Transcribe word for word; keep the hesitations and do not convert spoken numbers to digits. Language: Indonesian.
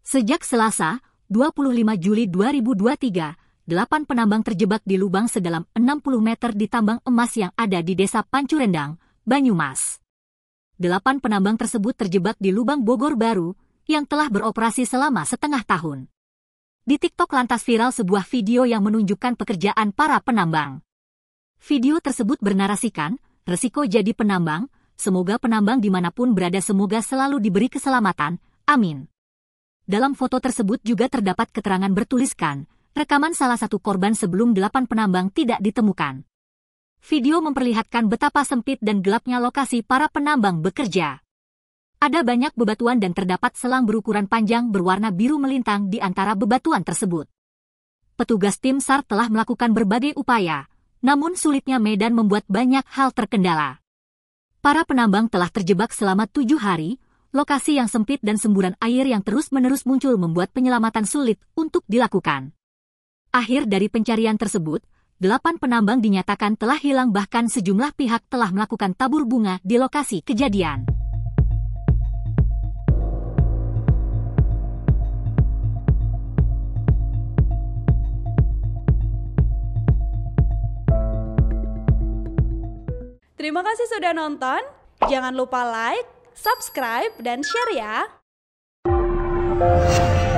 Sejak Selasa, dua puluh lima Juli dua ribu dua puluh tiga, delapan penambang terjebak di lubang sedalam enam puluh meter di tambang emas yang ada di Desa Pancurendang, Banyumas. Delapan penambang tersebut terjebak di lubang Bogor Baru, yang telah beroperasi selama setengah tahun. Di TikTok lantas viral sebuah video yang menunjukkan pekerjaan para penambang. Video tersebut bernarasikan, resiko jadi penambang, semoga penambang dimanapun berada semoga selalu diberi keselamatan, amin. Dalam foto tersebut juga terdapat keterangan bertuliskan, rekaman salah satu korban sebelum delapan penambang tidak ditemukan. Video memperlihatkan betapa sempit dan gelapnya lokasi para penambang bekerja. Ada banyak bebatuan dan terdapat selang berukuran panjang berwarna biru melintang di antara bebatuan tersebut. Petugas tim SAR telah melakukan berbagai upaya, namun sulitnya medan membuat banyak hal terkendala. Para penambang telah terjebak selama tujuh hari, lokasi yang sempit dan semburan air yang terus-menerus muncul membuat penyelamatan sulit untuk dilakukan. Akhir dari pencarian tersebut, delapan penambang dinyatakan telah hilang bahkan sejumlah pihak telah melakukan tabur bunga di lokasi kejadian. Terima kasih sudah nonton. Jangan lupa like, subscribe, dan share ya.